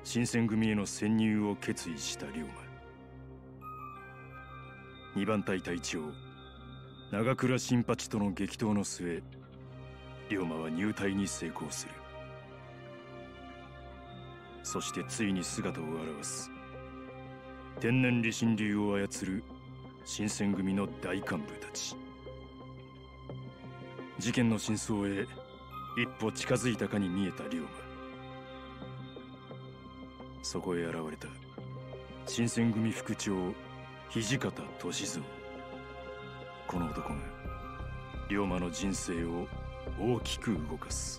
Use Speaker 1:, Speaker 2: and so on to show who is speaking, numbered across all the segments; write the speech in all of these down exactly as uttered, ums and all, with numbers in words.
Speaker 1: 新選組への潜入を決意した龍馬。二番隊隊長長倉新八との激闘の末、龍馬は入隊に成功する。そしてついに姿を現す天然理心流を操る新選組の大幹部たち。事件の真相へ一歩近づいたかに見えた龍馬。そこへ現れた新選組副長土方歳三。この男が龍馬の人生を大きく動かす。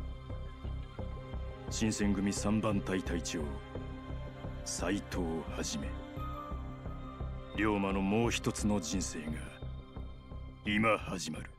Speaker 1: 新選組三番隊隊長斎藤一。龍馬のもう一つの人生が今始まる。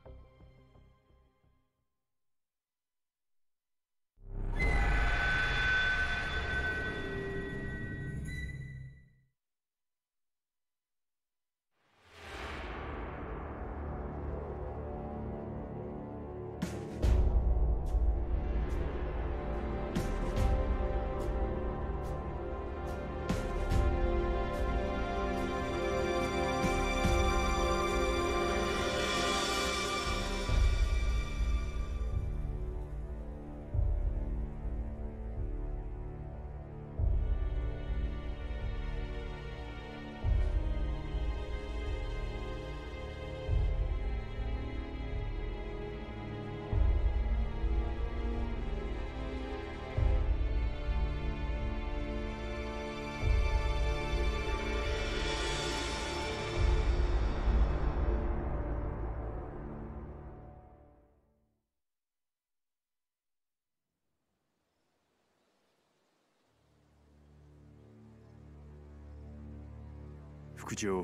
Speaker 1: 副長、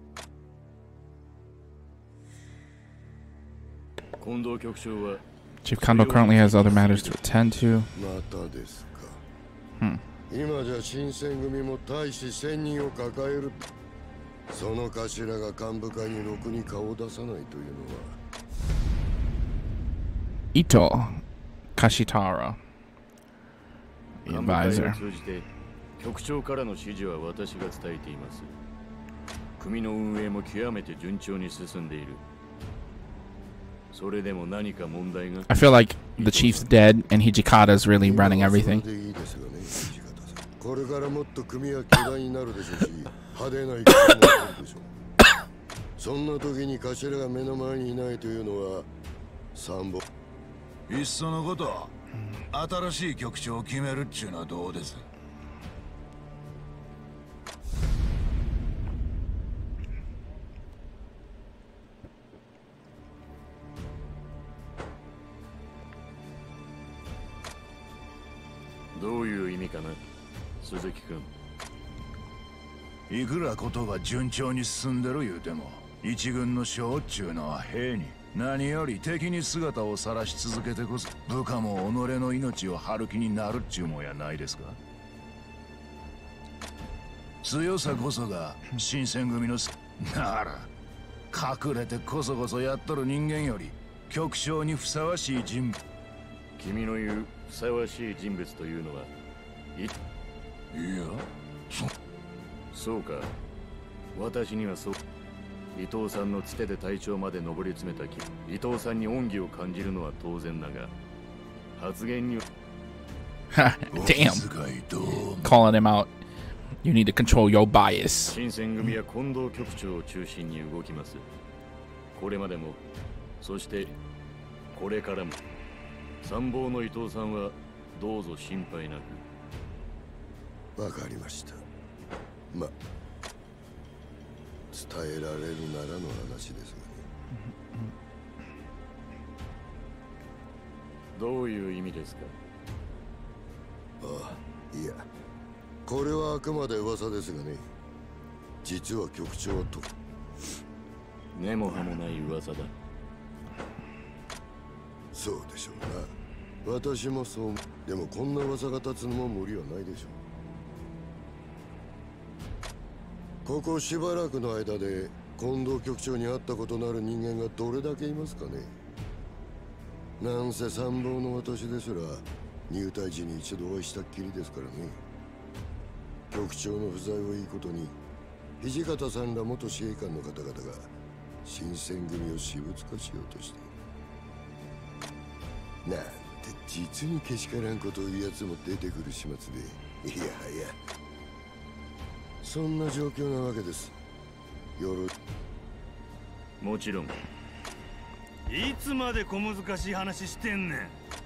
Speaker 1: 近藤局長は
Speaker 2: Chief Kondo currently has other matters to attend to.
Speaker 3: またですか。
Speaker 2: Hmm.
Speaker 3: 今じゃ新選組も大使千人を抱える。その頭が幹部会にろくに顔を出さないというのは。
Speaker 2: Ito Kashitara, the advisor.
Speaker 1: 局長からの指示は私が伝えています。組の運営も極めて順調に進んでいる。それでも何か問題が。
Speaker 2: I feel like the chief's dead and Hijikata's really running everything.
Speaker 3: これからもっと組は巨大になるでしょうし、派手な戦もあるでしょう。そんな時に頭が目の前にいないというのは三本。
Speaker 4: いっそのこと、新しい局長を決めるっちゅうのはどうです？
Speaker 1: どういう意味かな、鈴木君。
Speaker 4: いくらことが順調に進んでる言うても、一軍の将っちゅうのは兵に何より敵に姿を晒し続けてこそ、部下も己の命を張る気になるっちゅうもんやないですか。強さこそが新選組のなら、隠れてこそこそやっとる人間より局長にふさわしい人物。
Speaker 1: 君の言うふさわしい人物というのは、いいや、
Speaker 4: そ
Speaker 1: そうか。私にはそう。伊藤さんのつてで隊長まで上り詰めたき、伊藤さんに恩義を感じるのは当然だが、発言には
Speaker 2: Damn. Calling him out. You need to control your bias.
Speaker 1: 新選組は近藤局長を中心に動きます。これまでも、そしてこれからも。参謀の伊藤さんはどうぞ心配なく。
Speaker 3: わかりました。ま、伝えられるならの話ですがね。
Speaker 1: どういう意味ですか？
Speaker 3: ああ、いや、これはあくまで噂ですがね。実は局長はと
Speaker 1: 根も葉もない噂だ。
Speaker 3: そうでしょうな。私もそう。でもこんな噂が立つのも無理はないでしょう。ここしばらくの間で近藤局長に会ったことのある人間がどれだけいますかね。なんせ参謀の私ですら入隊時に一度お会いしたっきりですからね。局長の不在をいいことに土方さんら元司令官の方々が新選組を私物化しようとしている。なんて実にけしからんことを言うやつも出てくる始末で、いやはやそんな状況なわけです。よろ
Speaker 1: もちろん。
Speaker 5: いつまで小難しい話してんねん。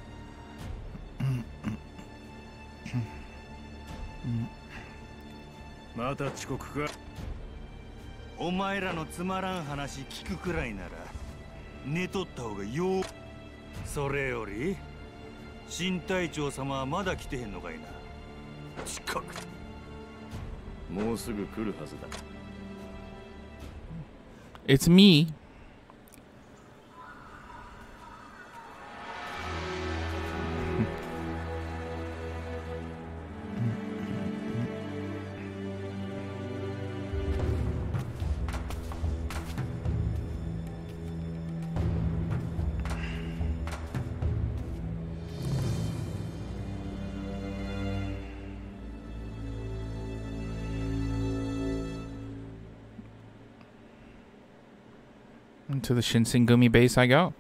Speaker 5: また遅刻か。お前らのつまらん話聞くくらいなら寝とった方がよう。それより新隊長様はまだ来てへんのかいな。近く
Speaker 1: もうすぐ来るはずだ。
Speaker 2: It's me. To the Shinsengumi base I go.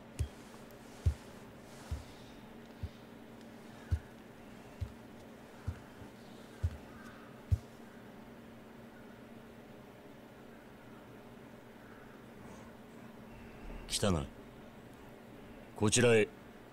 Speaker 1: 来たな。こちらへ。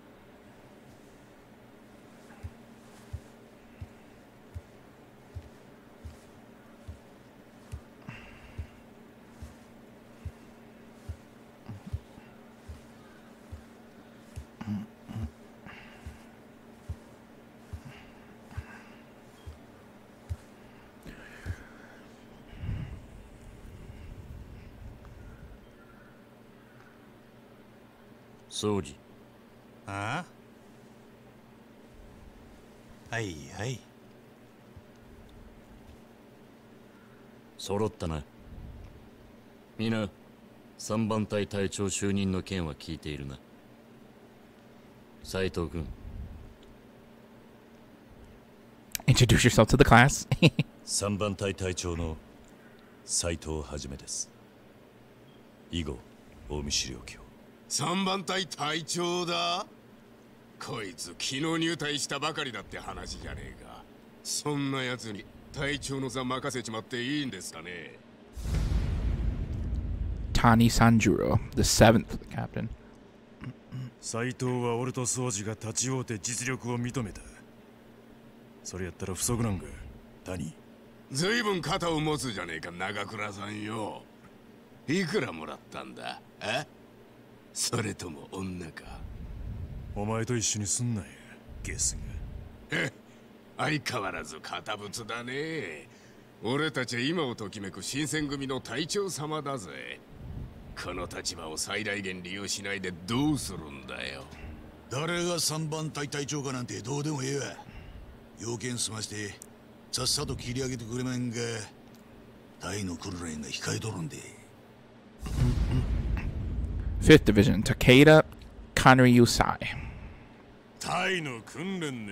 Speaker 1: 掃除。
Speaker 5: ああ、はいはい。
Speaker 1: 揃ったな。皆、三番隊隊長就任の件は聞いているな。斉藤君。
Speaker 2: Introduce yourself to the class.
Speaker 6: 三番隊隊長の斉藤はじめです。以後、大見資料卿。
Speaker 7: 三番隊隊長だ。こいつ昨日入隊したばかりだって話じゃねえか。そんな奴に隊長の座任せちまっていいんですかね。
Speaker 2: Tani Sanjuro, the seventh captain.
Speaker 5: 斉藤は俺と宗司が立ち会うて実力を認めた。それやったら不足なんか、谷。
Speaker 7: ずいぶん肩を持つじゃねえか、長倉さんよ。いくらもらったんだ。え？それとも女か。
Speaker 5: お前と一緒にすんなよ、ゲス
Speaker 7: が。え、相変わらず堅物だね。俺たちは今をときめく新選組の隊長様だぜ。この立場を最大限利用しないでどうするんだよ。
Speaker 8: 誰が三番隊隊長かなんてどうでもええわ。要件済ましてさっさと切り上げてくれまんが、隊の訓練が控えとるんで。
Speaker 2: Fifth Division, Takeda Kanryusai.
Speaker 5: 隊の訓練ね。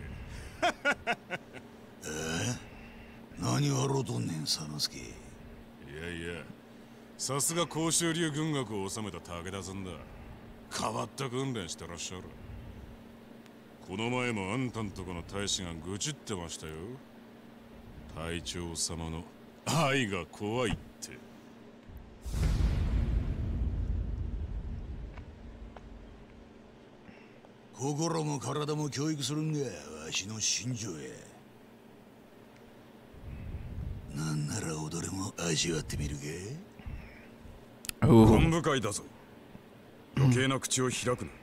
Speaker 8: え？何笑うとんねん、佐之助。い
Speaker 5: やいや、さすが甲州流軍学を治めた武田さんだ。変わった訓練してらっしゃる。この前もあんたんとこの大使が愚痴ってましたよ。隊長様の愛が怖いって。
Speaker 8: 心も体も教育するんがわしの信条や。なんなら踊れも味わってみるか。
Speaker 5: 本部会だぞ。余計な口を開くな。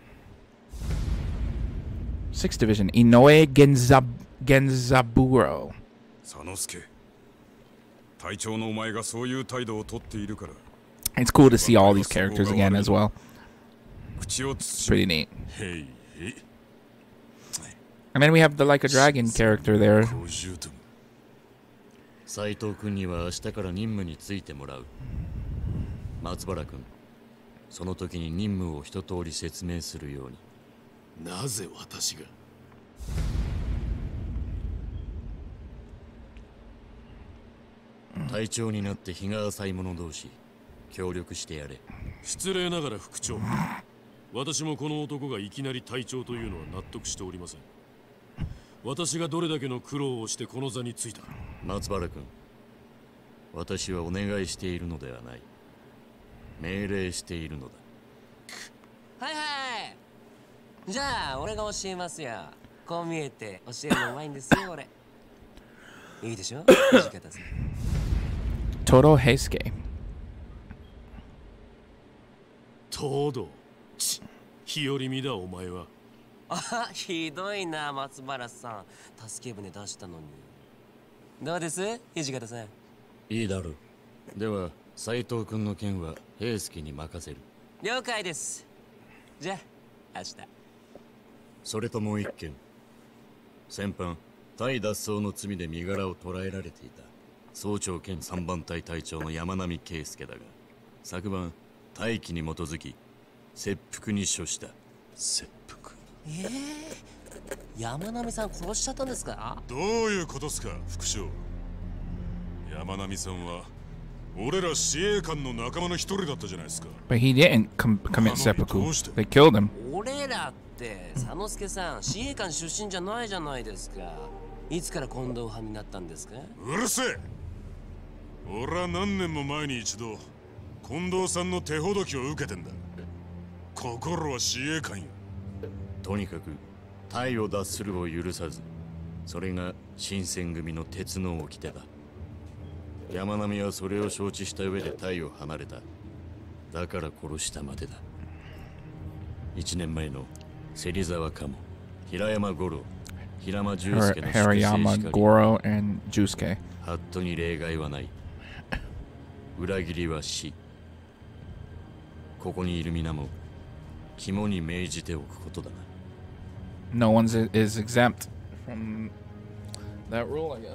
Speaker 2: Sixth Division, Inoue Genzab Genzaburo.
Speaker 5: 佐之助、隊長のお前がそういう態度をとっているから。
Speaker 2: It's cool to see all these characters again as well. It's pretty neat. And then we have the Like a Dragon character there.
Speaker 1: 斉藤君には明日から任務についてもらう。松原君、その時に任務を一通り説明するように。
Speaker 7: なぜ私が？
Speaker 1: 隊長になって日が浅い者同士協力してやれ。
Speaker 9: 失礼ながら副長、私もこの男がいきなり隊長というのは納得しておりません。私がどれだけの苦労をしてこの座についたか。
Speaker 1: 松原君、私はお願いしているのではない、命令しているのだ。
Speaker 10: はいはい、じゃあ俺が教えますよ。こう見えて教えるのうまいんですよ俺。いいでしょ土方さん。
Speaker 2: Todo Heisuke。
Speaker 9: 東堂、ち、日和見だお前は。
Speaker 10: あ、ひどいな松原さん。助け舟出したのに。どうです土方さん。
Speaker 1: いいだろう。では斉藤君の件は平助に任せる。
Speaker 10: 了解です。じゃあ明日。
Speaker 1: それともう一件、先般対脱走の罪で身柄を捕らえられていた総長兼三番隊隊長の山並圭介だが、昨晩大義に基づき切腹に処した。
Speaker 6: 切腹？
Speaker 10: ええー、山並さん殺しちゃったんですか？
Speaker 5: どういうことっすか副長。山並さんは俺ら司令官の仲間の一人だったじゃないですか。
Speaker 2: But he didn't com commit seppuku. They killed him.
Speaker 10: 俺らって佐之助さん司令官出身じゃないじゃないですか。いつから近藤派になったんですか？
Speaker 5: うるせえ。俺は何年も前に一度近藤さんの手ほどきを受けてんだ。心は司令官よ。
Speaker 1: とにかく隊を脱するを許さず、それが新選組の鉄の掟だ。山並はそれを承知した上で隊を離れた。だから殺したまでだ。一年前の芹沢鴨、平山五郎、平間重介の粛清しかり、
Speaker 2: Harayama Goro and Jusuke。
Speaker 1: ハットに例外はない。裏切りは死。ここにいる皆も肝に銘じておくことだな。
Speaker 2: No one is exempt from that rule, I guess.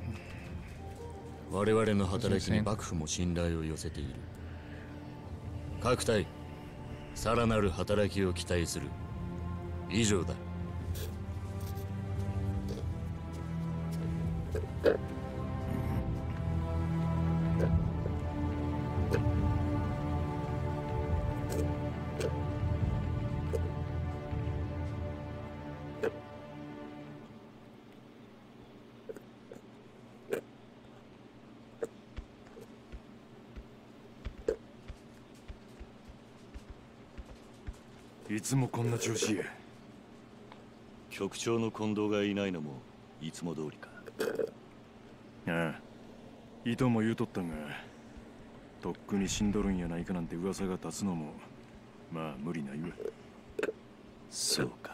Speaker 1: 我々の働きに幕府も信頼を寄せている。各隊、さらなる働きを期待する。以上だ。
Speaker 11: いつもこんな調子。
Speaker 6: 局長の近藤がいないのもいつも通りか。
Speaker 11: ああ、いとも言うとったが、とっくに死んどるんやないかなんて噂が立つのもまあ無理ないわ。
Speaker 6: そうか。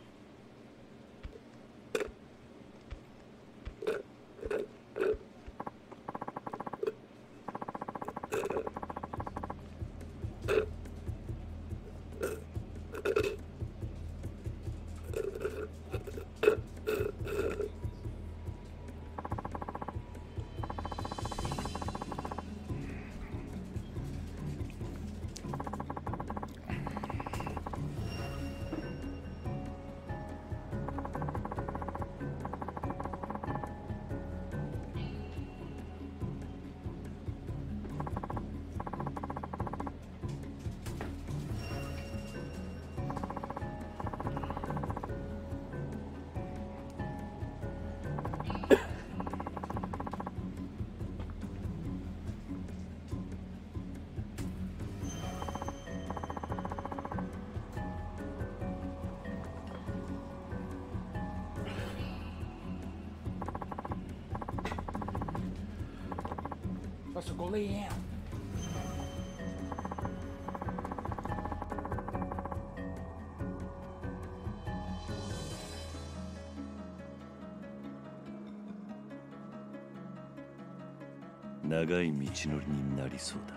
Speaker 6: 長い道のりになりそうだ。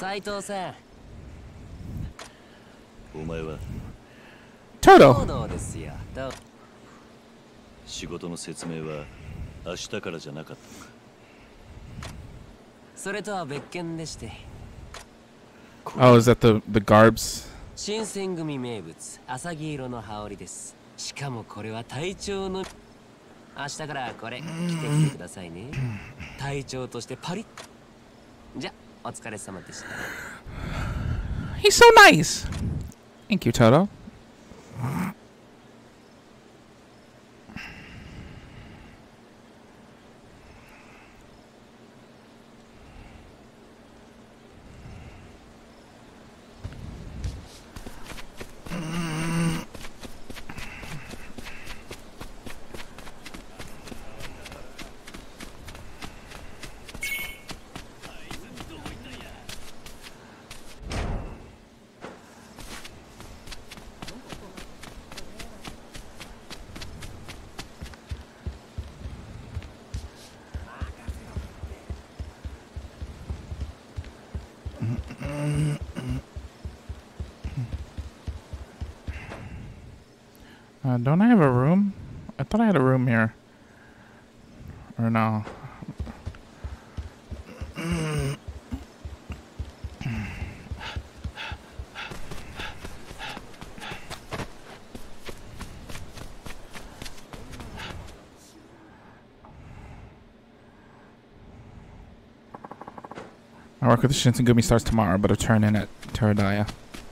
Speaker 10: 斉藤さん。
Speaker 6: お前は
Speaker 2: Toto
Speaker 10: どうですよ。どう
Speaker 6: 仕事の説明は明日からじゃなかったのか。
Speaker 10: それとは別件でして。
Speaker 2: Oh, is that the, the garbs?
Speaker 10: 新選組名物、アサギ色の羽織です。しかもこれは隊長の。明日からこれ着てきてくださいね。隊長としてパリッ。じゃ、お疲れ様でした。
Speaker 2: He's so nice. Thank you, Toto. Uh, don't I have a room? I thought I had a room here. Or no? My work with the Shinsengumi starts tomorrow, but I turn in at Teradaya.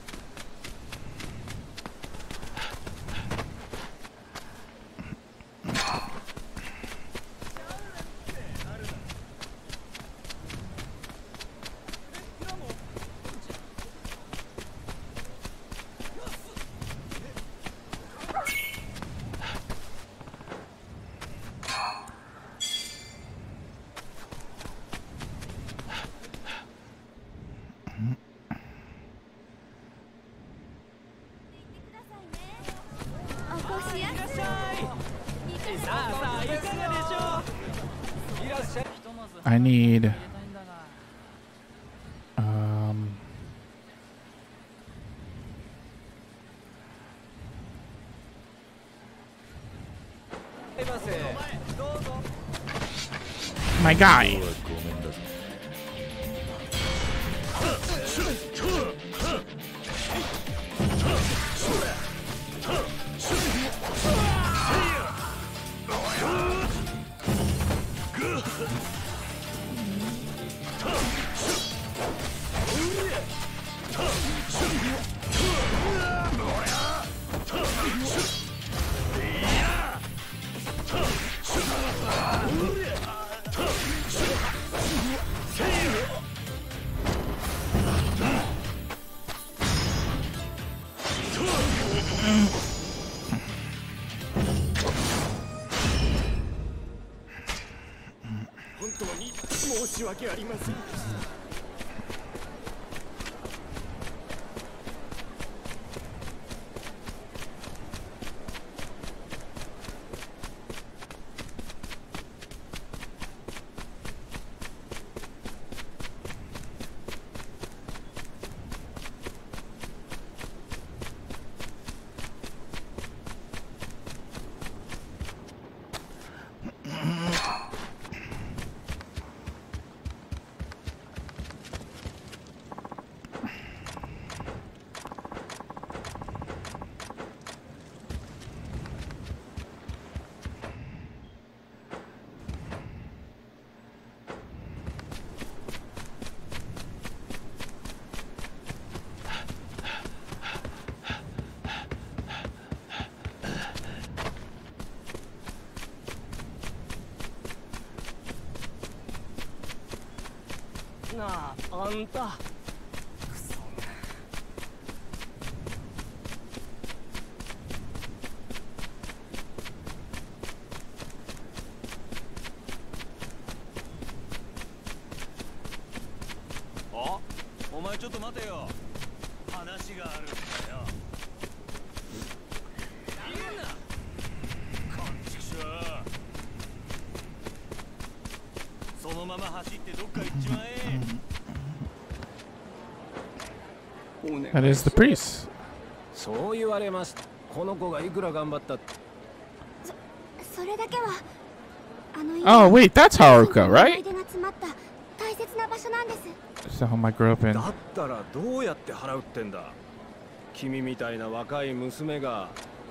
Speaker 2: I need um my guy.
Speaker 12: Na, あんた。
Speaker 13: あ、お前ちょっと待てよ。話があるんだよ。いいな。こんちくしょう。そのまま走ってどっか行っちまえ。
Speaker 2: That is the priest.
Speaker 12: そう言われました。この子がいくら頑張った。
Speaker 14: そ、それだけはあの
Speaker 2: Oh wait, that's Haruka, right?
Speaker 14: 思い出が詰まった大切な場所なんです。
Speaker 2: That's the home I grew up in.
Speaker 12: だったらどうやって払うってんだ。君みたいな若い娘が。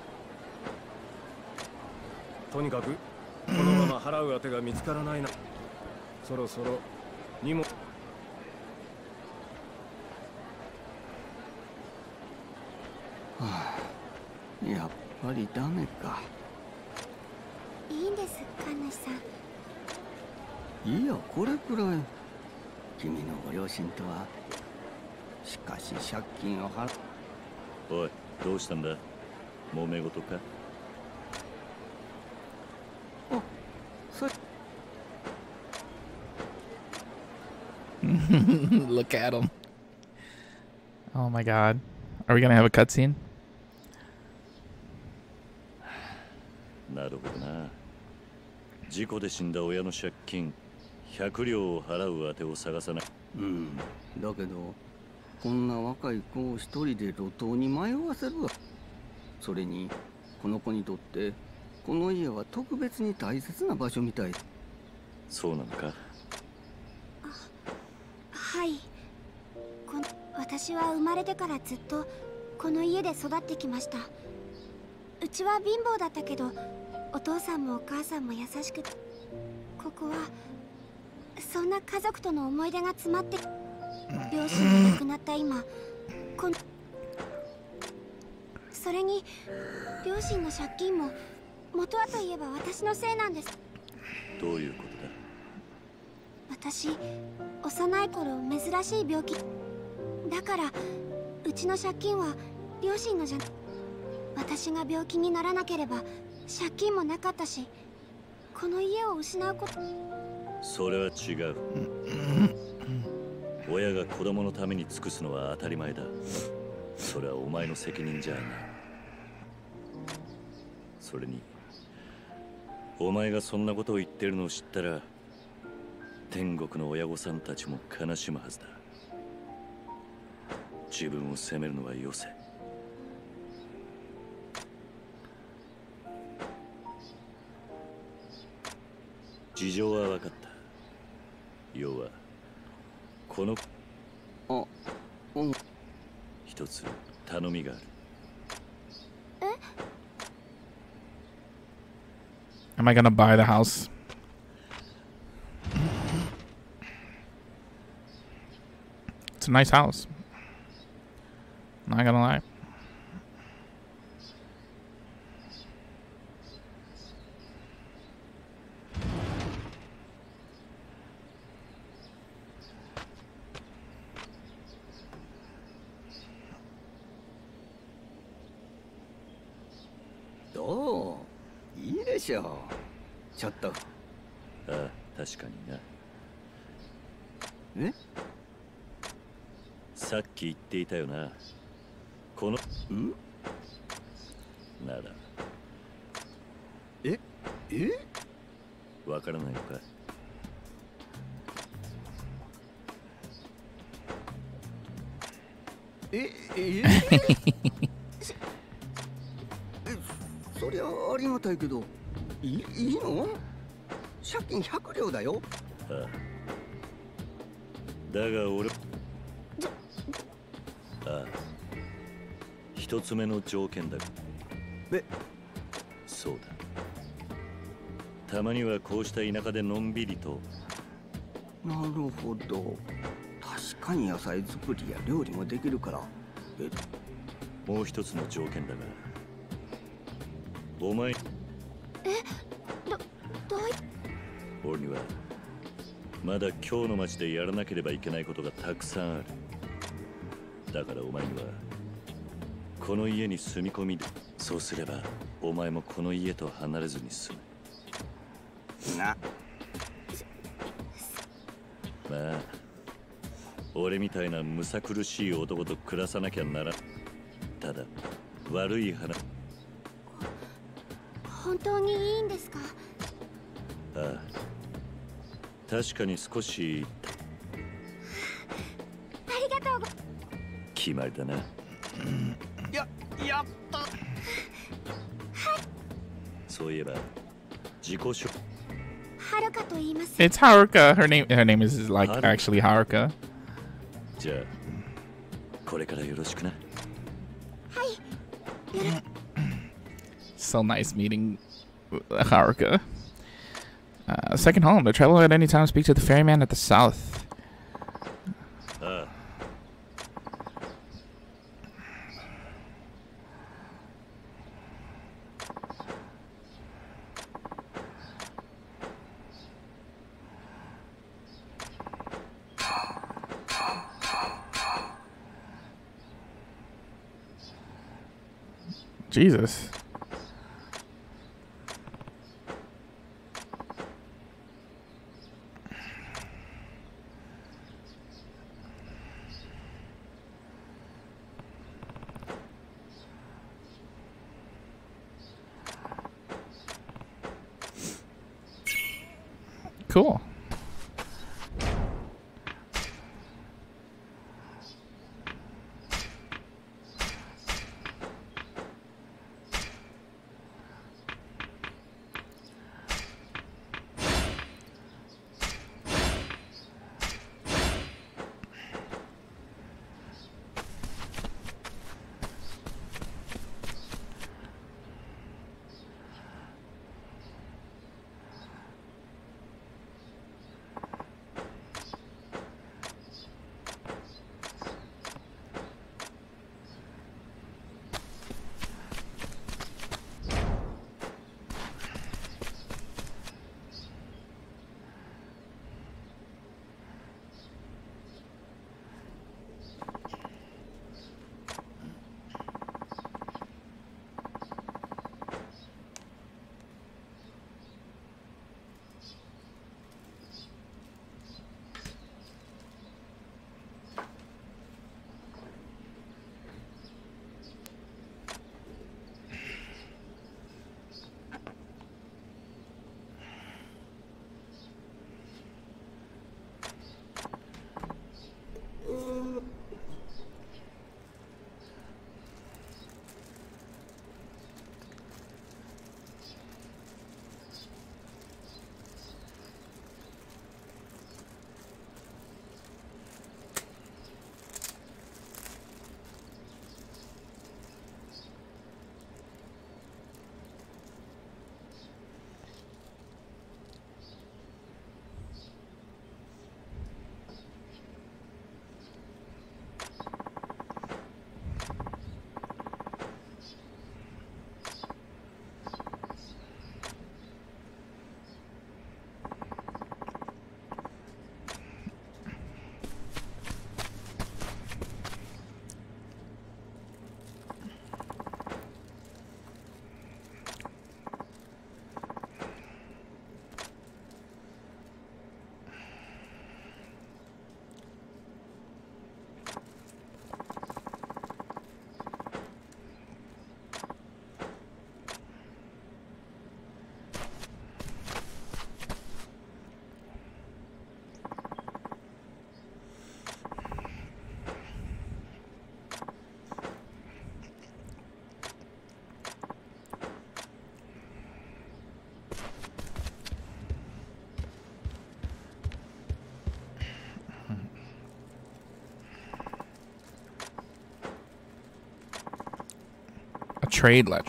Speaker 12: とにかくこのまま払う当てが見つからないな。そろそろ荷物。
Speaker 15: はあ、やっぱりダメか。
Speaker 14: いいんです、神主さん。
Speaker 15: いや、これくらい。君のご両親とは。しかし借金を払う。
Speaker 1: おい、どうしたんだ？揉め事か？
Speaker 15: あ、それ。
Speaker 2: Look at him. Oh my god. Are we gonna have a cutscene?
Speaker 1: なるほどな。事故で死んだ親の借金ひゃく両を払う当てを探さない。
Speaker 15: うん。だけどこんな若い子を一人で路頭に迷わせるわ。それにこの子にとってこの家は特別に大切な場所みたい。
Speaker 1: そうなのか？
Speaker 14: はい。この私は生まれてからずっとこの家で育ってきました。うちは貧乏だったけどお父さんもお母さんも優しくて、ここはそんな家族との思い出が詰まって、両親が亡くなった今このそれに両親の借金も元はといえば私のせいなんです。
Speaker 1: どういうことだ？
Speaker 14: 私幼い頃珍しい病気だから、うちの借金は両親のじゃ私が病気にならなければ借金もなかったし、この家を失うこと。
Speaker 1: それは違う。親が子供のために尽くすのは当たり前だ。それはお前の責任じゃない。それにお前がそんなことを言ってるのを知ったら天国の親御さんたちも悲しむはずだ。自分を責めるのはよせ。事情は分かった。要はこの
Speaker 15: あ、うん、
Speaker 1: 一つ頼みがある。
Speaker 2: え Am I gonna buy the house? It's a nice house. Not gonna lie.
Speaker 15: Oh, いいでしょう。ちょっと。あ
Speaker 1: あ、確かにな。
Speaker 15: え？
Speaker 1: さっき言っていたよな。この
Speaker 15: ん？
Speaker 1: なら。
Speaker 15: え？え？
Speaker 1: わからないのか？
Speaker 15: え？え？そりゃありがたいけど、いい、いいの？借金ひゃく両だよ。
Speaker 1: ああ。だが俺、ああ、一つ目の条件だ。
Speaker 15: え？
Speaker 1: そうだ。たまにはこうした田舎でのんびりと。
Speaker 15: なるほど。確かに野菜作りや料理もできるから。え？
Speaker 1: もう一つの条件だが。お前、
Speaker 14: え、ど、どうい
Speaker 1: 俺にはまだ今日の街でやらなければいけないことがたくさんある。だからお前にはこの家に住み込みで、そうすればお前もこの家と離れずに済む。
Speaker 15: な。
Speaker 1: まあ俺みたいなむさ苦しい男と暮らさなきゃならん。ただ悪い話。
Speaker 14: 本当にいいんですか？
Speaker 1: ああ、確かに少し。
Speaker 14: ありがとうご。
Speaker 1: 決まりだな。
Speaker 15: や、やった。
Speaker 1: そういえば、自己紹介。
Speaker 14: はるかと言います。
Speaker 2: It's Haruka. Her name, her name is like actually Haruka.
Speaker 1: じゃあ、これからよろしくな。
Speaker 14: はい。よろ。
Speaker 2: So nice meeting Haruka. Uh, second home. The traveler at any time speak to the ferryman at the south.
Speaker 1: Uh.
Speaker 2: Jesus. Cool. Trade ledger.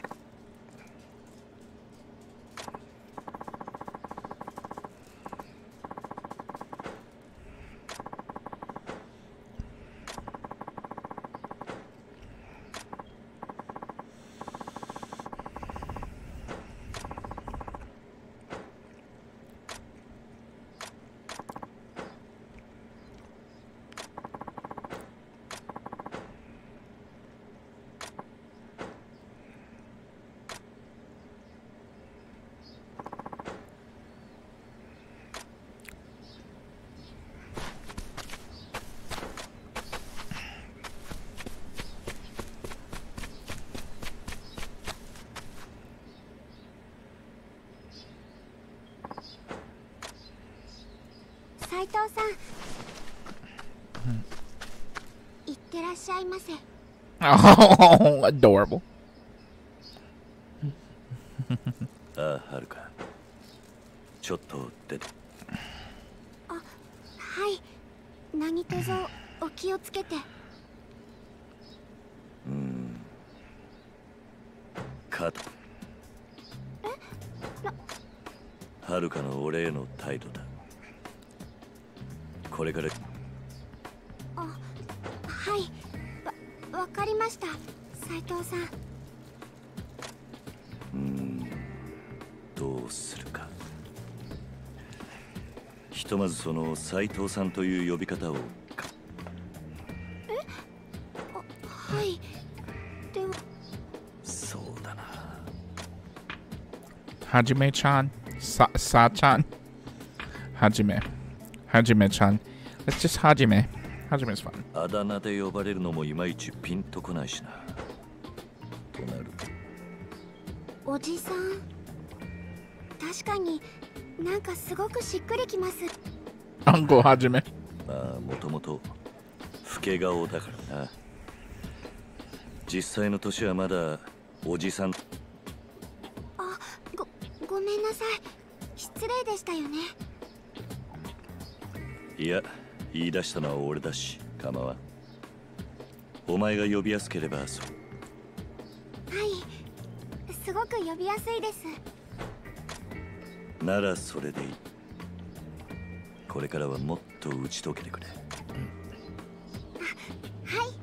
Speaker 14: ってらっしゃいませ。
Speaker 2: Oh, adorable.
Speaker 6: ああ、はるか。ちょっと出て。
Speaker 14: あ、はい。何卒お気をつけて。
Speaker 6: うん。カット。
Speaker 14: え？な。
Speaker 6: はるかの俺への態度だ。これから。
Speaker 14: あ、はい。わ、わかりました、斉藤さん。
Speaker 6: うーん、どうするか。ひとまずその斉藤さんという呼び方を。
Speaker 14: え？あ、はい。では。
Speaker 6: そうだな。
Speaker 2: はじめちゃん、さ、さちゃん。はじめ。はじめちゃん。Let's just はじめ。はじめ is fun.
Speaker 6: あだ名で呼ばれるのもいまいちピンとこないしな。となると。
Speaker 14: おじさん。確かになんかすごくしっくりきます。
Speaker 2: アンコはじめ。
Speaker 6: まあ、もともと老け顔だからな。実際の年はまだおじさん。
Speaker 14: あ、ご、ごめんなさい。失礼でしたよね。
Speaker 6: いや、言い出したのは俺だし、構わん。お前が呼びやすければそう。
Speaker 14: はい、すごく呼びやすいです。
Speaker 6: ならそれでいい。これからはもっと打ち解けてくれ。
Speaker 14: あ、はい。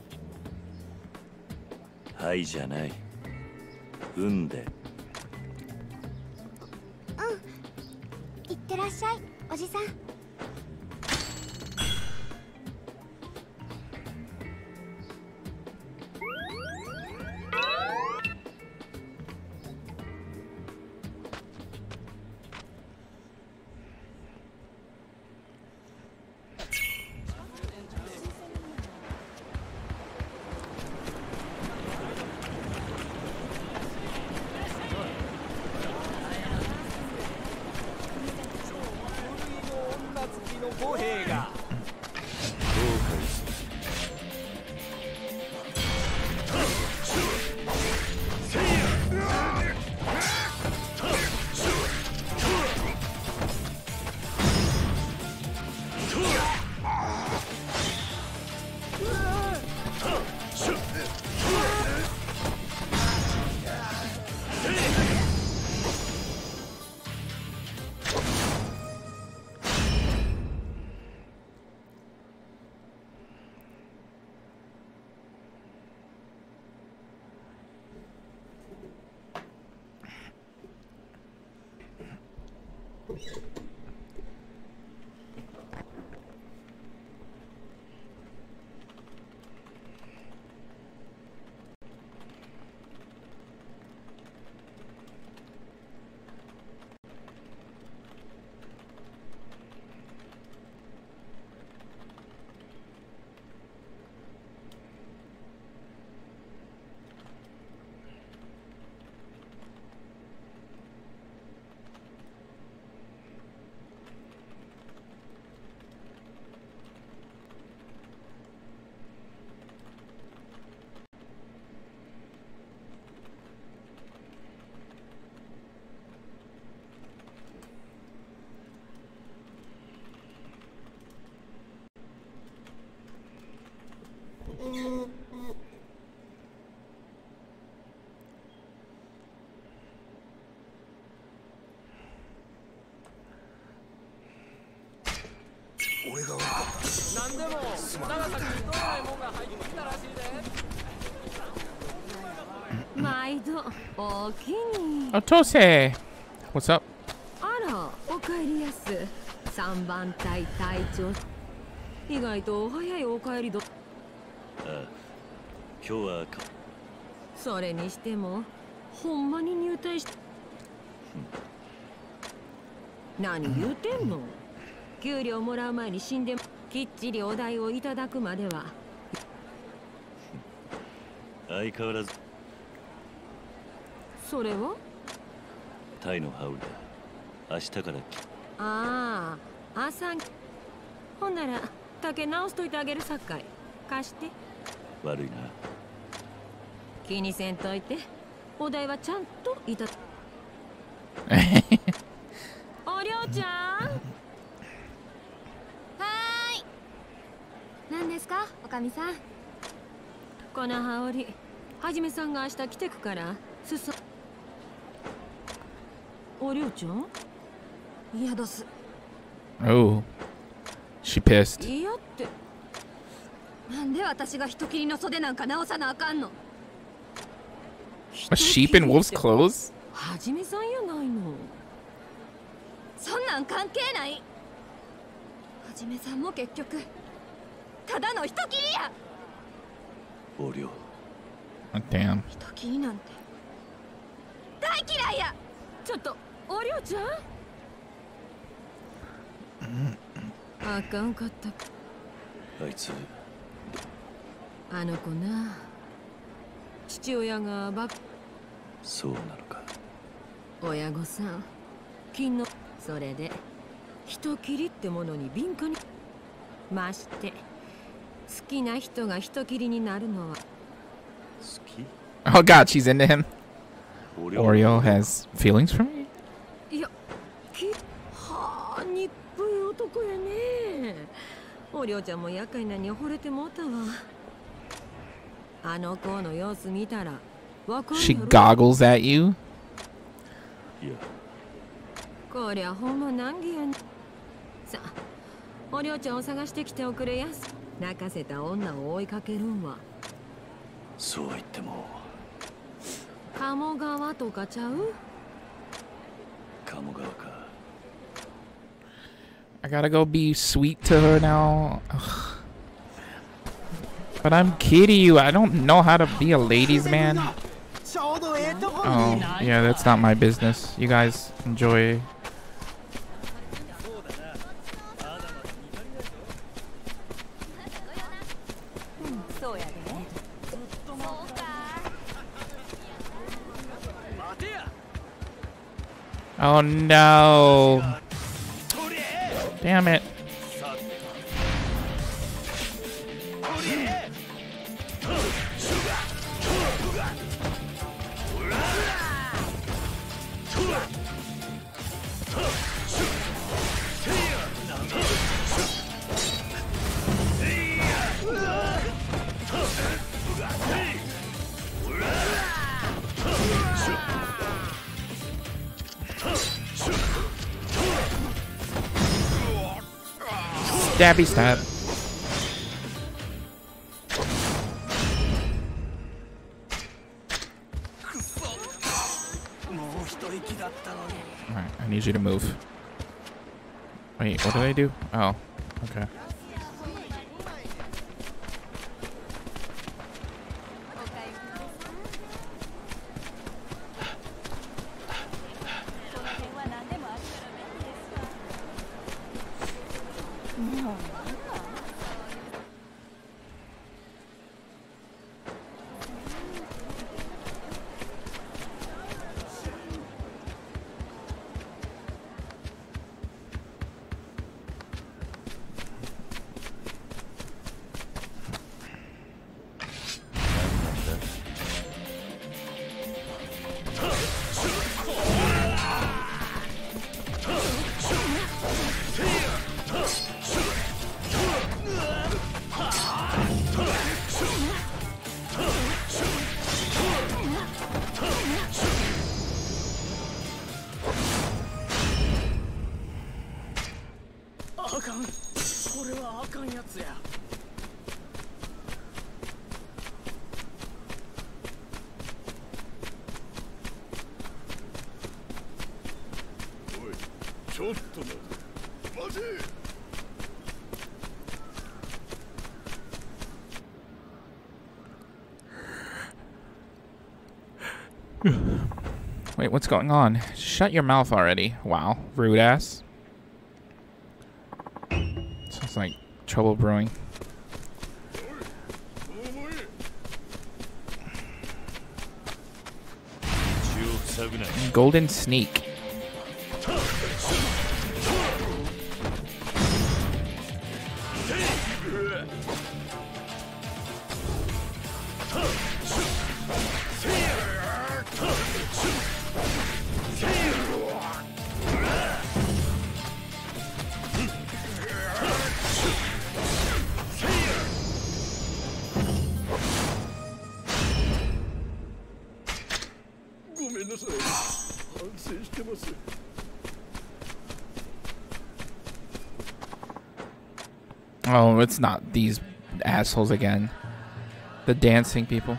Speaker 6: はいじゃない。うんで。
Speaker 14: うん。いってらっしゃい、おじさん。
Speaker 8: 俺が悪かった。
Speaker 13: 何でも長崎にどういうもんが入ってきたらしいで。毎度お気に。
Speaker 2: おとせ。What's up?
Speaker 13: あら、お帰りやす。三番隊隊長。意外とお早いお帰りど。
Speaker 6: ああ、今日はか。
Speaker 13: それにしてもほんまに入隊し。何言うてんの。給料もらう前に死んできっちりお代をいただくまでは。
Speaker 6: 相変わらず。
Speaker 13: それは
Speaker 6: タイのハウルだ。明日から。
Speaker 13: ああ、朝。ほんなら竹直しといてあげるさっかい。貸して。
Speaker 6: 悪いな。
Speaker 13: 気にせんといて。お題はちゃんといた。おりょうちゃん。は
Speaker 14: ーい。何ですか、おかみさん。
Speaker 13: この羽織、はじめさんが明日来てくから、すそ。おりょうちゃん。いやどす。
Speaker 2: Oh, she pissed.
Speaker 13: いやって。
Speaker 14: なんで私が人切りの袖なんか直さなあかんの。
Speaker 2: A sheep in wolf's clothes?
Speaker 13: はじめさんやないの。
Speaker 14: そんなん関係ない。はじめさんも結局ただの人切りや。
Speaker 6: おりょう。
Speaker 2: Oh, damn.
Speaker 14: 人切りなんて大嫌いや。
Speaker 13: ちょっとおりょうちゃん。あかんかった。
Speaker 6: あいつ。
Speaker 13: あの子な。父親がばっ。
Speaker 6: そうなのか。
Speaker 13: 親御さん。金の。それで。人切りってものに敏感に。まして。好きな人が人切りになるのは。
Speaker 6: 好き
Speaker 2: Oh god, she's into him. Oreo has feelings for me?
Speaker 13: いや、き。はあ、日本い男やね。おりょうちゃんも厄介なに惚れてもうたわ。あの子の様子見たら。
Speaker 2: She goggles at you?
Speaker 6: いや。
Speaker 13: こりゃほんま難儀やね。さあ、おりょうちゃんを探してきておくれやす。泣かせた女を追いかけるんは。
Speaker 6: そう言っても。
Speaker 13: 鴨川とかちゃう？
Speaker 6: 鴨川か。
Speaker 2: I gotta go be sweet to her now. Ugh. But I'm kidding you. I don't know how to be a ladies' man. Oh, yeah, that's not my business. You guys enjoy. Oh no. Damn it. Stabby stab. Alright, I need you to move. Wait, what did I do? Oh, okay. Wait, what's going on? Shut your mouth already. Wow, rude ass. Sounds like trouble brewing. Golden Sneak.
Speaker 11: なさい。反省してます。
Speaker 2: Oh, it's not these assholes again. The dancing people.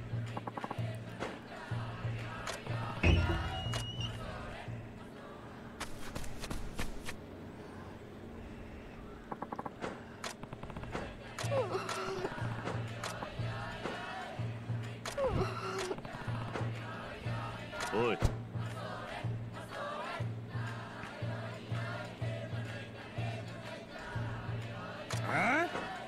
Speaker 6: Oi.
Speaker 8: Huh?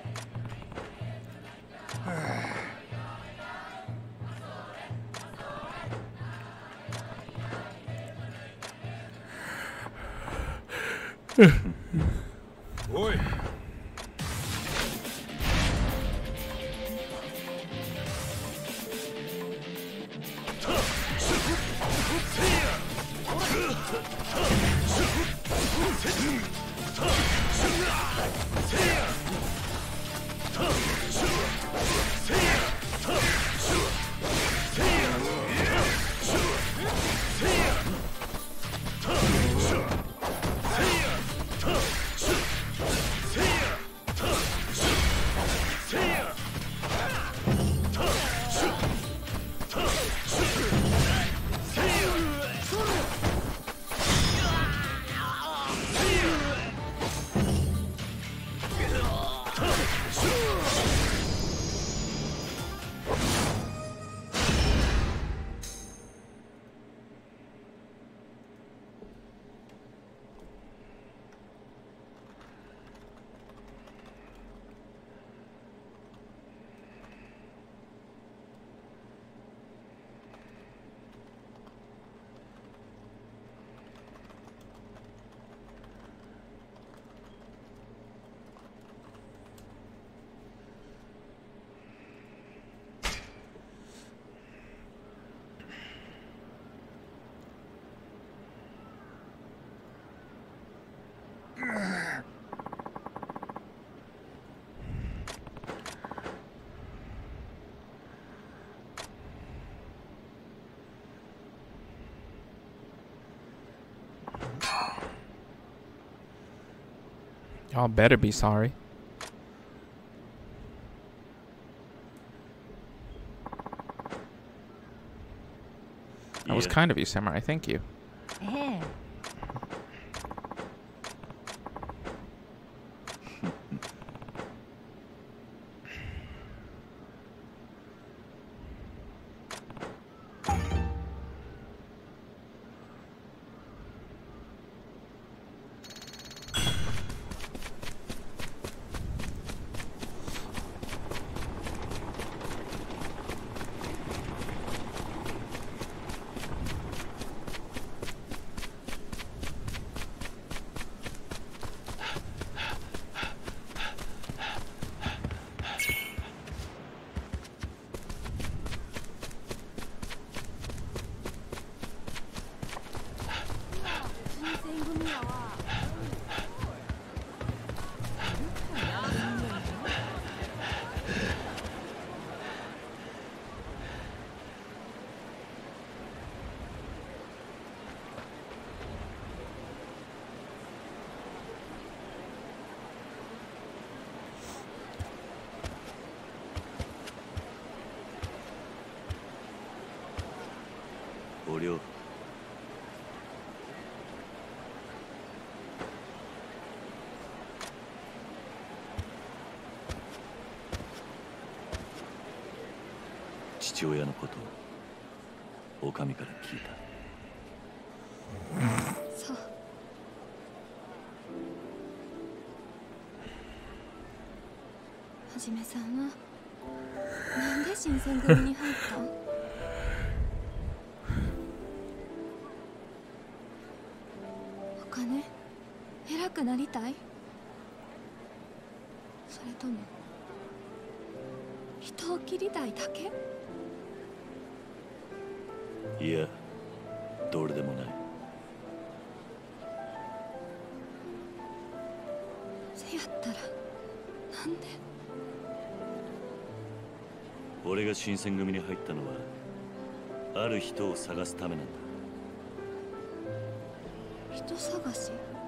Speaker 12: Oi.
Speaker 2: Y'all better be sorry. That was kind of you, Samurai. Thank you.
Speaker 16: Eh.
Speaker 6: Olio. 父親のことをお上から聞いた。
Speaker 14: そう。はじめさんはなんで新選組に入ったん？お金偉くなりたい？それとも人を切りたいだけ？
Speaker 6: いや、どれでもない。
Speaker 14: せやったらなんで？
Speaker 6: 俺が新選組に入ったのはある人を探すためなんだ。
Speaker 14: 人探し？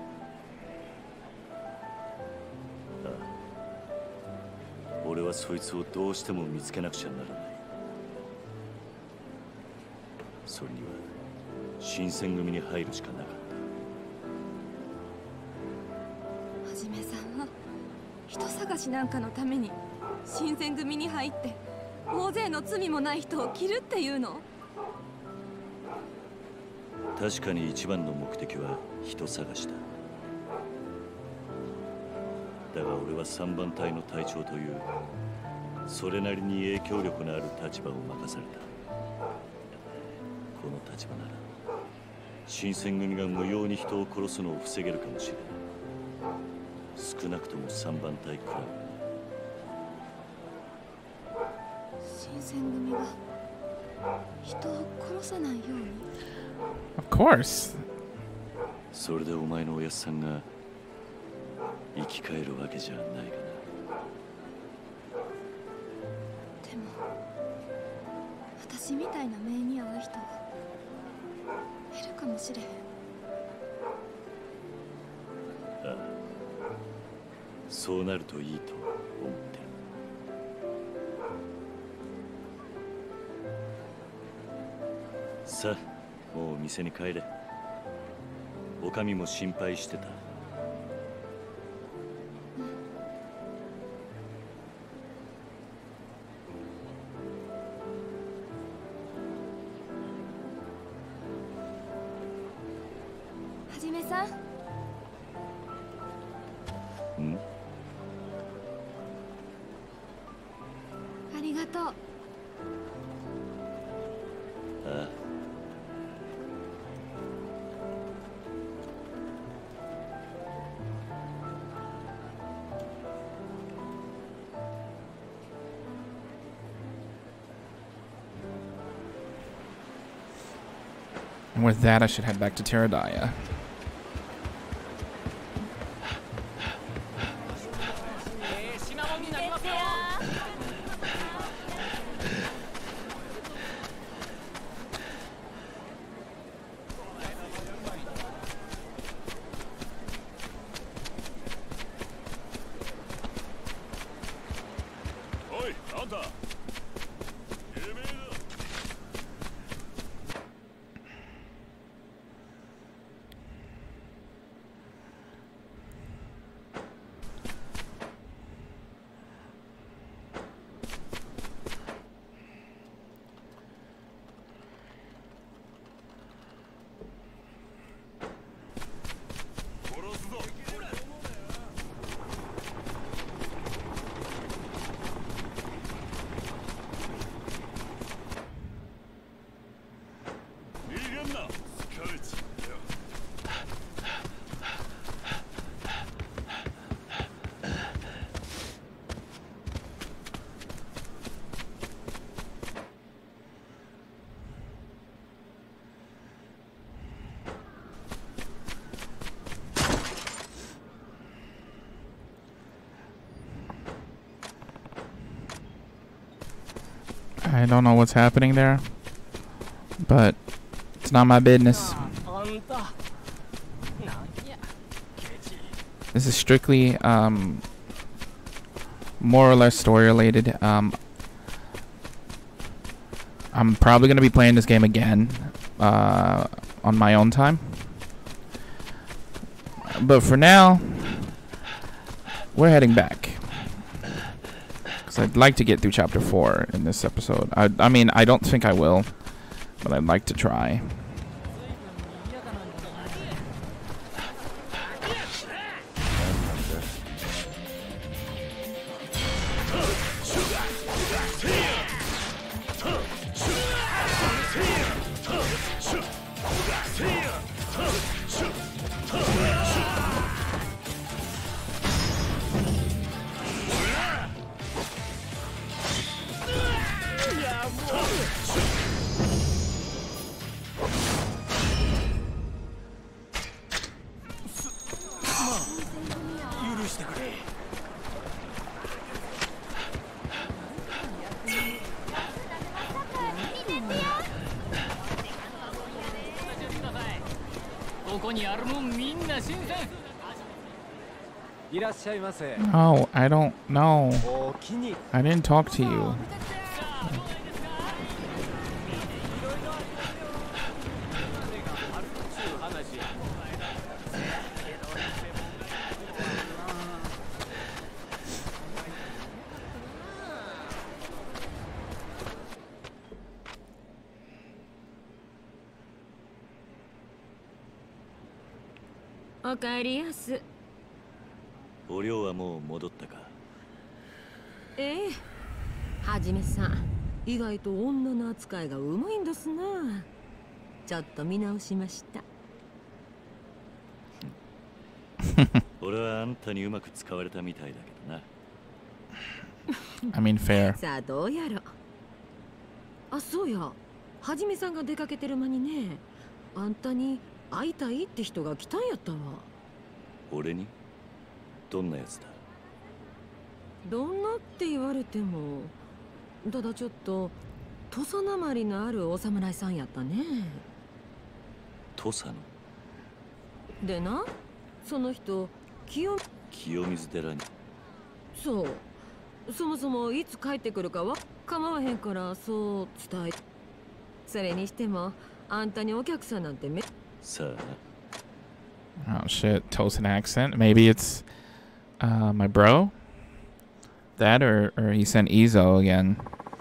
Speaker 6: ああ、俺はそいつをどうしても見つけなくちゃならない。それには新選組に入るしかなかった。
Speaker 16: はじめさんは人探しなんかのために新選組に入って大勢の罪もない人を切るっていうの？
Speaker 6: 確かに一番の目的は人探しだ。だが俺は三番隊の隊長というそれなりに影響力のある立場を任された。この立場なら新選組が無用に人を殺すのを防げるかもしれない。少なくとも三番隊クラブ。
Speaker 16: 新選組が人を殺さないように。
Speaker 2: Of course.
Speaker 6: それでお前のおやっさんが生き返るわけじゃないかな。
Speaker 16: でも私みたいな目に合う人はいるかもしれへん。
Speaker 6: ああ、そうなるといいと思ってる。さあ、もう店に帰れ。おかみも心配してた。
Speaker 16: はじめさん。
Speaker 6: ん？
Speaker 16: ありがとう。
Speaker 6: ああ。
Speaker 2: And with that, I should head back to Teradaya. I don't know what's happening there, but it's not my business. This is strictly um, more or less story related. Um, I'm probably going to be playing this game again uh, on my own time. But for now, we're heading back. Because I'd like to get through chapter four in this episode. I, I mean, I don't think I will, but I'd like to try. No, I don't know. I didn't talk to you.
Speaker 13: おかえりやす。
Speaker 6: お寮はもう戻ったか。
Speaker 13: ええ、はじめさん、意外と女の扱いがうまいんですな。ちょっと見直しました。
Speaker 6: 俺はあんたにうまく使われたみたいだけどな。
Speaker 2: I mean fair.
Speaker 13: さあどうやろ。あ、そうや。はじめさんが出かけてる間にね、あんたに会いたいって人が来たんやったわ。
Speaker 6: 俺に？どんなやつだ？
Speaker 13: どんなって言われても、ただちょっと土佐なまりのあるお侍さんやったね。
Speaker 6: 土佐の？
Speaker 13: でな、その人清
Speaker 6: 清水寺に。
Speaker 13: そう、そもそもいつ帰ってくるかは構わへんからそう伝え。それにしてもあんたにお客さんなんてめ。
Speaker 2: Oh shit, Tosin accent. Maybe it's uh, my bro? That or, or he sent Izo again.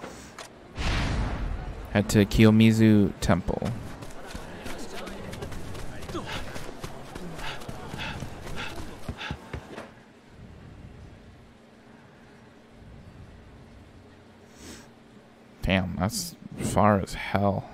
Speaker 2: Head to Kiyomizu Temple. Damn, that's far as hell.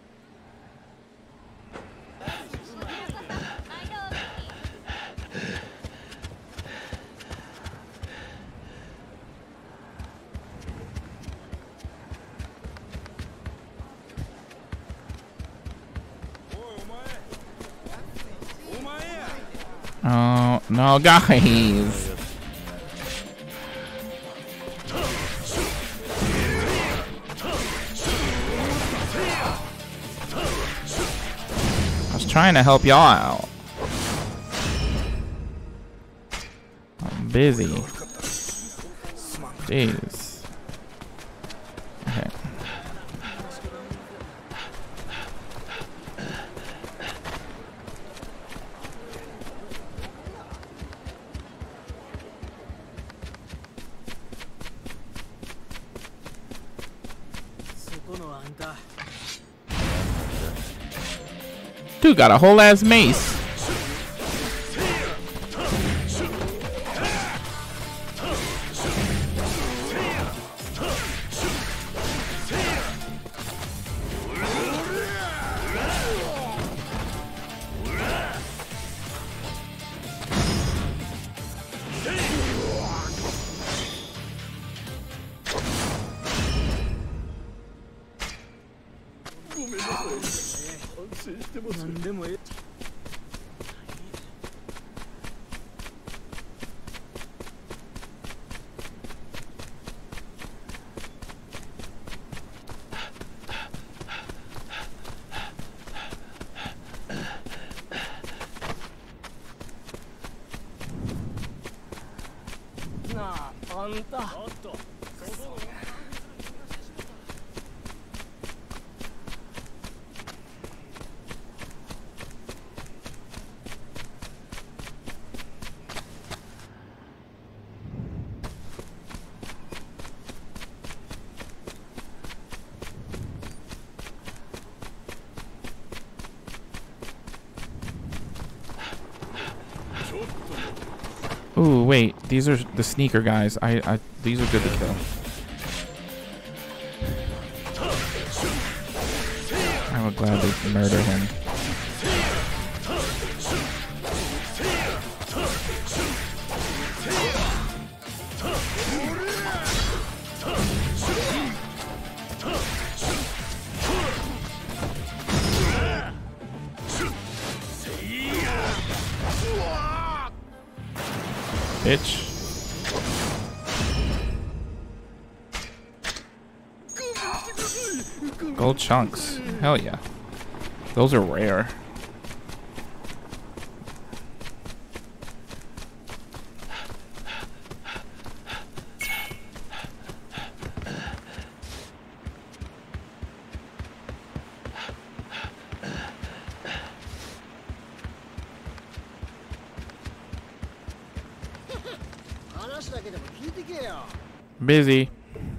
Speaker 2: Oh, no, guys. I was trying to help y'all out. I'm busy. Jeez. Okay. Dude got a whole ass mace. Ooh, wait. These are the sneaker guys. I, I these are good to kill. I would gladly murder him. Bitch. Gold chunks. Hell yeah. Those are rare. Busy.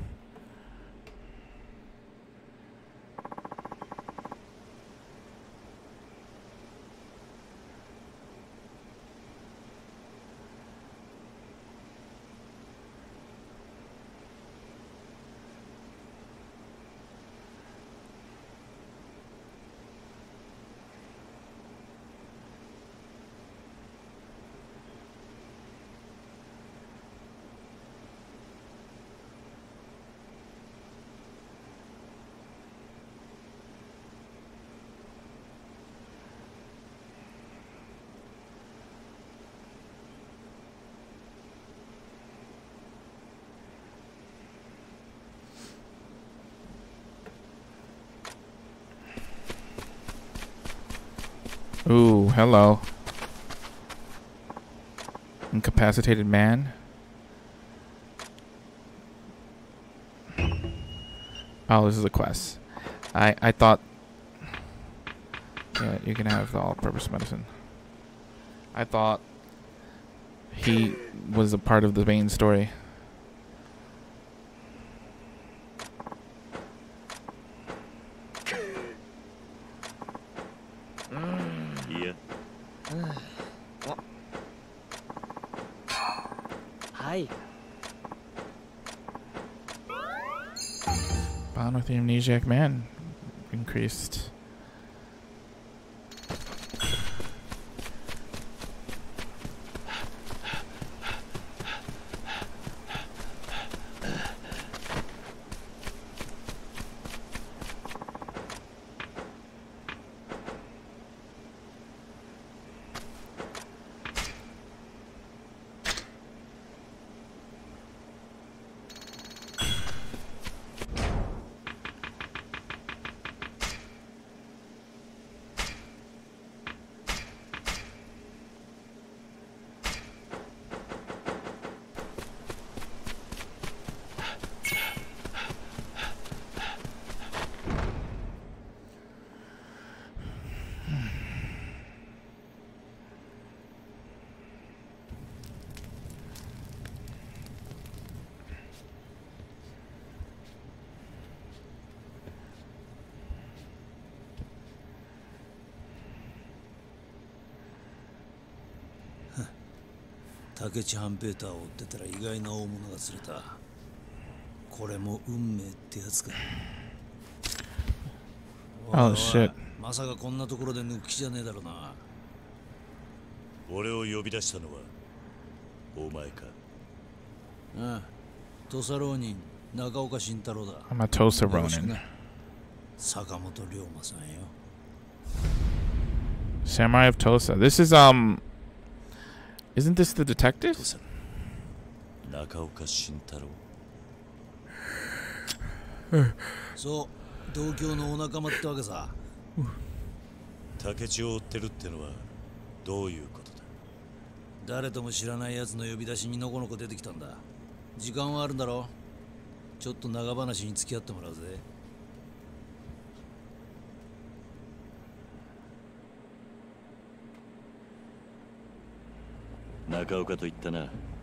Speaker 2: Ooh, hello. Incapacitated man. Oh, this is a quest. I I thought. Yeah, you can have the all-purpose medicine. I thought he was a part of the main story. Bond with the amnesiac man increased.
Speaker 8: 竹地半ペーターを追ってたら意外な大物が釣れた。これも運命ってやつか。
Speaker 2: Oh shit.
Speaker 8: まさかこんなところで抜きじゃねえだろうな。
Speaker 6: 俺を呼び出したのはお前か。
Speaker 8: ああ、土佐浪人中岡慎太郎だ。
Speaker 2: I'm a Tosa Ronin.
Speaker 8: 坂本龍馬さんよ。
Speaker 2: Samurai of Tosa. This is um Isn't this the detective?
Speaker 6: 中岡慎太郎。
Speaker 8: そう、同郷のお仲間ってわけさ。
Speaker 6: 竹地を追ってるってのはどういうことだ。
Speaker 8: 誰とも知らない奴の呼び出しにのこのこ出てきたんだ。時間はあるんだろ。ちょっと長話に付き合ってもらうぜ。
Speaker 6: 中岡と言ったな。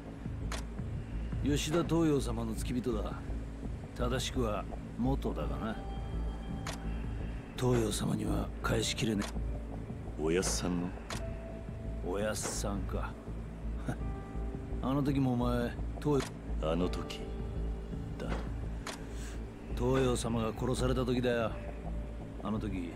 Speaker 8: 吉田東洋様の付き人だ。正しくは元だがな。東洋様には返しきれねえ。
Speaker 6: おやっさんの
Speaker 8: おやっさんか。あの時もお前東
Speaker 6: 洋あの時だ。
Speaker 8: 東洋様が殺された時だよ。あの時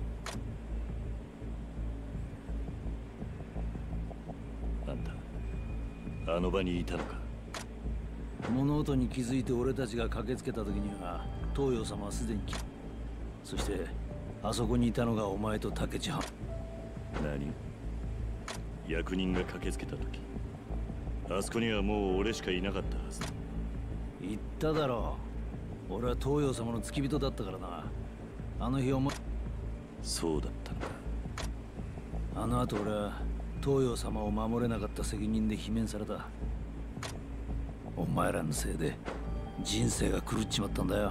Speaker 6: あんたあの場にいたのか。
Speaker 8: 物音に気づいて俺たちが駆けつけた時には東洋様はすでに来、そしてあそこにいたのがお前と竹地藩。
Speaker 6: 何？役人が駆けつけた時、あそこにはもう俺しかいなかったはず。
Speaker 8: 言っただろう。俺は東洋様の付き人だったからな。あの日お前
Speaker 6: そうだったのか。
Speaker 8: あの後俺は東洋様を守れなかった責任で罷免された。お前らのせいで人生が狂っちまったんだよ。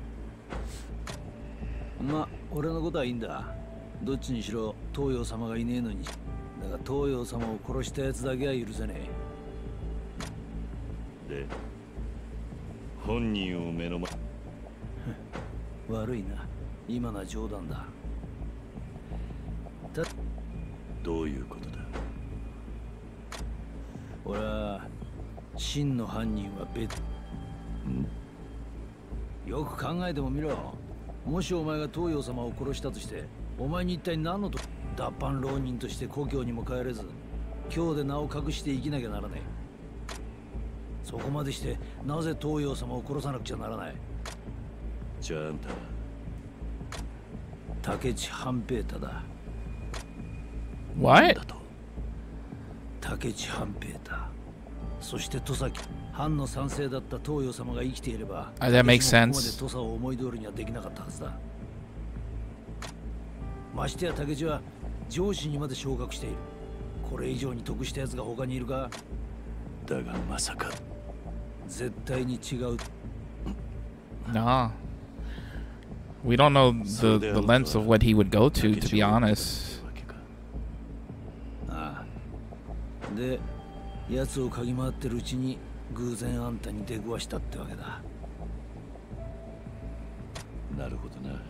Speaker 8: ま、俺のことはいいんだ。どっちにしろ東洋様がいねえのに。だが東洋様を殺したやつだけは許せね
Speaker 6: え。で、 本人を目の前。
Speaker 8: 悪いな。今のは冗談だ。た
Speaker 6: どういうことだ。
Speaker 8: 俺は真の犯人は別。よく考えてもみろ。もしお前が東洋様を殺したとして、お前に一体何のと脱藩浪人として故郷にも帰れず、今日で名を隠して生きなきゃならねえ。そこまでしてなぜ東洋様を殺さなくちゃならない。
Speaker 6: じゃああんたは
Speaker 8: 竹地半平太だ。
Speaker 2: What?
Speaker 8: 竹地半平太。そして戸崎、藩の賛成だった東洋様が生きていれば、
Speaker 2: Uh, that makes
Speaker 8: ここまで
Speaker 2: sense.
Speaker 8: 土佐を思い通りにはできなかったはずだ。ましてや竹地は上司にまで昇格している。これ以上に得したやつが他にいるか。
Speaker 6: だがまさか
Speaker 8: 絶対に違う。
Speaker 2: Nah. We don't know the, the lengths of what he would go to, to be honest.
Speaker 8: ああ。で、奴を嗅ぎ回ってるうちに偶然あんたに出くわしたってわけだ。
Speaker 6: なるほどな。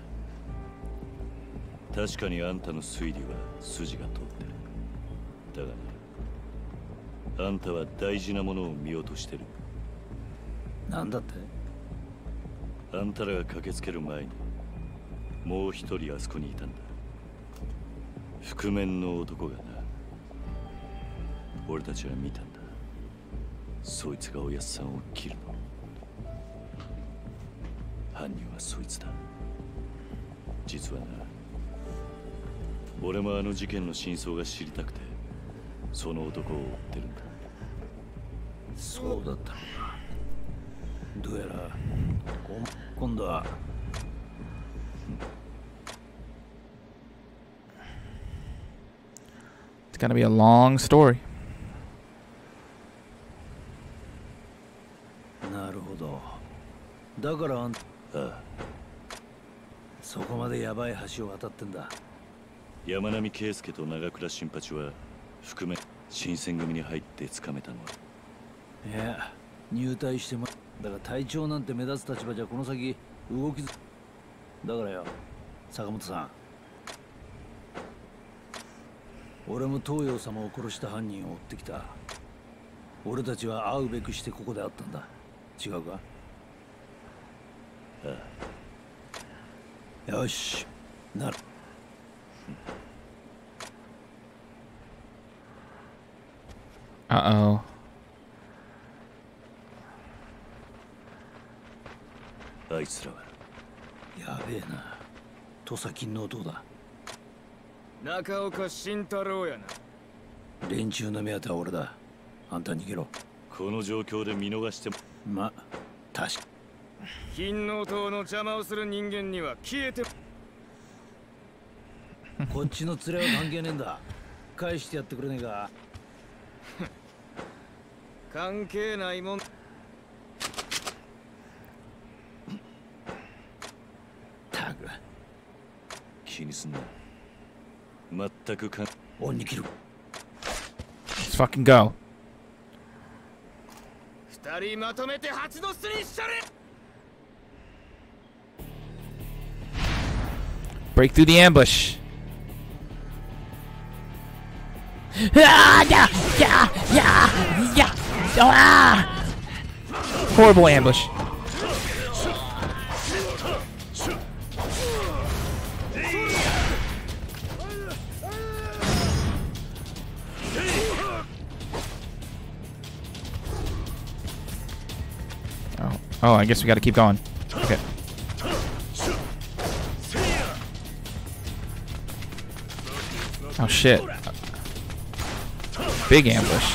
Speaker 6: 確かにあんたの推理は筋が通ってる。だがな、あんたは大事なものを見落としてる。
Speaker 8: なんだって？
Speaker 6: あんたらが駆けつける前にもう一人あそこにいたんだ。覆面の男がな。俺たちは見たんだ。そいつがおやっさんを切るの。犯人はそいつだ。実はな、俺もあの事件の真相が知りたくてその男を追ってるんだ。
Speaker 8: そうだったのか。どうやら今度は
Speaker 2: It's gonna be a long story.
Speaker 8: なるほど。だからあんた、ああ、そこまでヤバい橋を渡ってんだ。
Speaker 6: 山並圭介と長倉新八は覆面新選組に入ってつかめたのは。
Speaker 8: いや、入隊してもだが隊長なんて目立つ立場じゃこの先動きず。だからよ、坂本さん、俺も東洋様を殺した犯人を追ってきた。俺たちは会うべくしてここで会ったんだ。違うか？
Speaker 6: あ
Speaker 8: あ。よし、なる。
Speaker 2: Uh-oh.
Speaker 6: あいつらは
Speaker 8: やべえな。土佐金の弟だ。
Speaker 12: 中岡慎太郎やな。
Speaker 8: 連中の目当ては俺だ。あんた逃げろ。
Speaker 6: この状況で見逃しても。
Speaker 8: ま、確か。
Speaker 12: 金の塔の邪魔をする人間には消えて。
Speaker 8: こっちの連れは関係ねえんだ。返してやってくれねえか。
Speaker 12: 関係ないもん。
Speaker 8: たく
Speaker 6: 気にすんな。全くかん。
Speaker 8: 恩に切る。
Speaker 2: Let's fucking go.
Speaker 12: 二人まとめて蜂の巣にしちゃれ。
Speaker 2: Break through the ambush. Ah, yeah, yeah, yeah, yeah. Ah! Horrible ambush. Oh, oh, I guess we gotta keep going. Okay. Oh shit. Big ambush.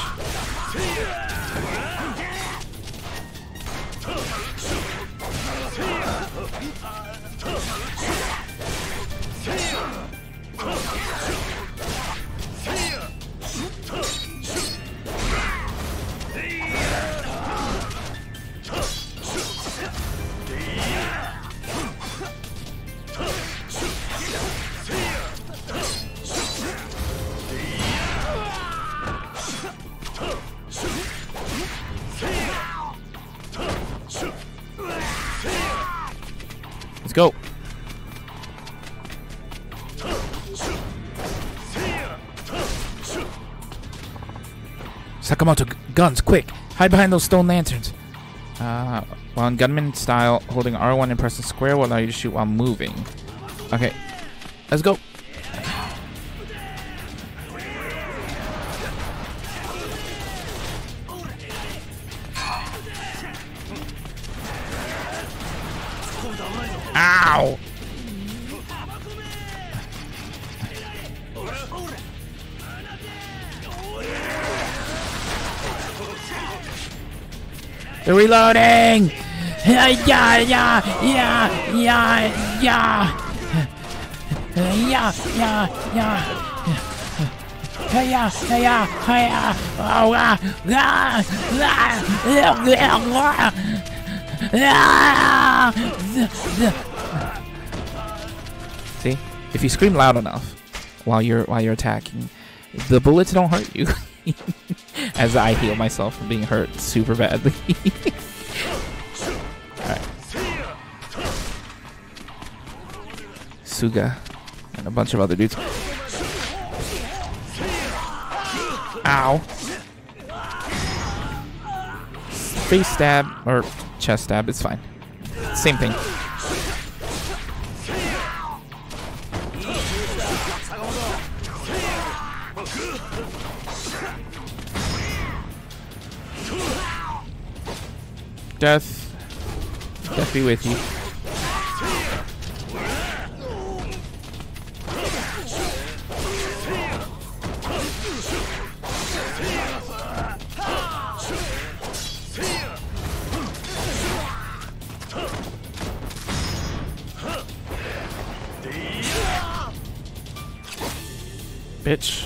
Speaker 2: Sakamoto, g- guns, quick! Hide behind those stone lanterns. Uh, while in gunman style, holding R one and pressing square will allow you to shoot while moving. Okay, let's go. Ow! They're reloading! Yeah, yeah, yeah, yeah, yeah, yeah, yeah, yeah, yeah, yeah, yeah, yeah, oh, ah, ah, ah, ah. See, if you scream loud enough while you're while you're attacking, the bullets don't hurt you. As I heal myself from being hurt super badly. Alright. Suga and a bunch of other dudes. Ow. Face stab or chest stab, it's fine. Same thing. Death. Death be with you. Bitch.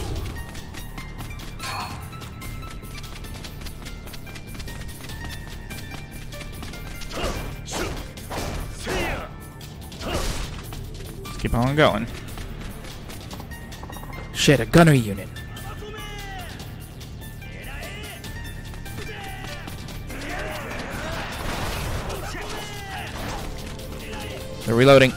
Speaker 2: Keep on going. Shit, a gunnery unit. They're reloading.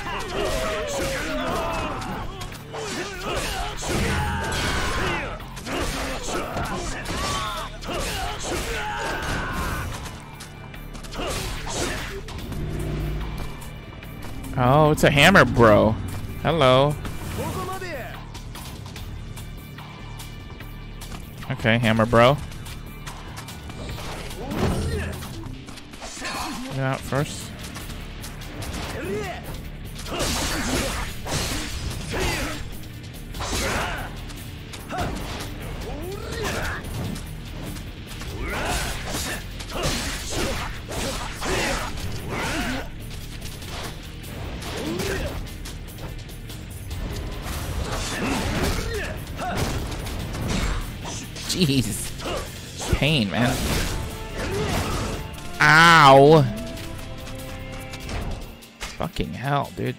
Speaker 2: Oh, it's a hammer, bro. Hello. Okay, hammer, bro. Get out first. Jeez. Pain, man. Ow. Fucking hell, dude.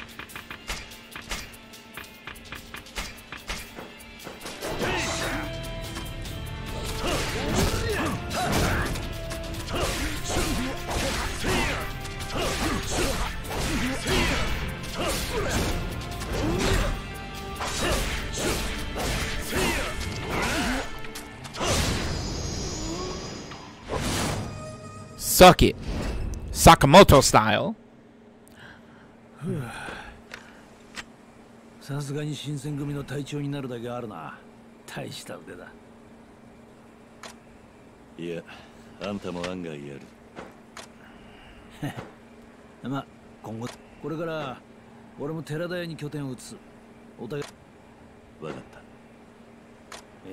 Speaker 2: Suck it. Sakamoto style.
Speaker 8: さすがに新選組の隊長になるだけあるな。大した腕だ。
Speaker 6: いや、あんたも案外やる。
Speaker 8: まあ、今後これから俺も寺田屋に拠点を移す。お互い。
Speaker 6: わかった。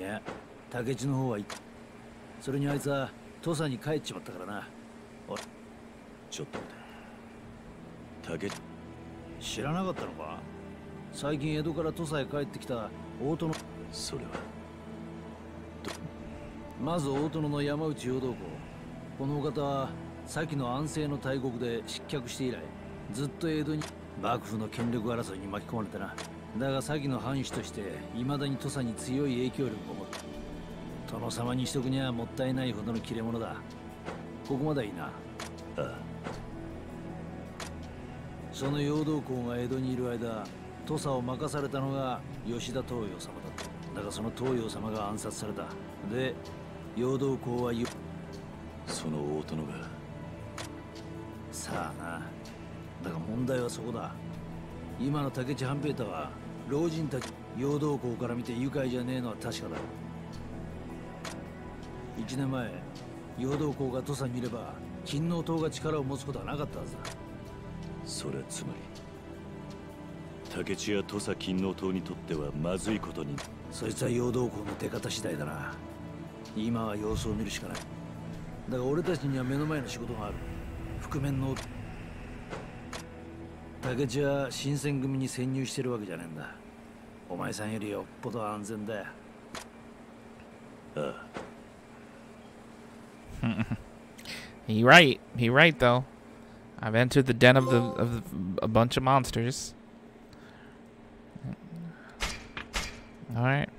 Speaker 8: いや、竹地の方はいい。それにあいつは土佐に帰っちまったからな。
Speaker 6: ちょっと待て。竹
Speaker 8: 知らなかったのか。最近江戸から土佐へ帰ってきた大殿。
Speaker 6: それは
Speaker 8: まず大殿の山内陽道公。このお方は先の安政の大国で失脚して以来ずっと江戸に幕府の権力争いに巻き込まれてな。だが先の藩主として未だに土佐に強い影響力を持って殿様にしとくにはもったいないほどの切れ者だ。ここまではいいな。
Speaker 6: ああ。
Speaker 8: その陽道公が江戸にいる間、 土佐を任されたのが吉田東洋様だった。だがその東洋様が暗殺された。で、陽動公は
Speaker 6: その大殿が。
Speaker 8: さあな。だが問題はそこだ。今の竹地半平太は老人たち陽動公から見て愉快じゃねえのは確かだ。一年前、陽動公が土佐にいれば金王党が力を持つことはなかったはずだ。
Speaker 6: それはつまり竹地や土佐金王党にとってはまずいことに。
Speaker 8: そいつは陽動公の出方次第だな。今は様子を見るしかない。だが俺たちには目の前の仕事がある。覆面の竹地は新選組に潜入してるわけじゃねえんだ。お前さんよりよっぽど安全だよ。
Speaker 6: ああ。
Speaker 2: He right. He right though. I've entered the den of the of the, a bunch of monsters. All right.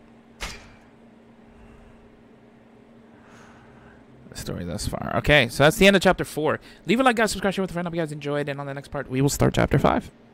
Speaker 2: The story thus far. Okay, so that's the end of chapter four. Leave a like, guys. Subscribe, share with a friend. Hope you guys enjoyed. And on the next part, we will start chapter five.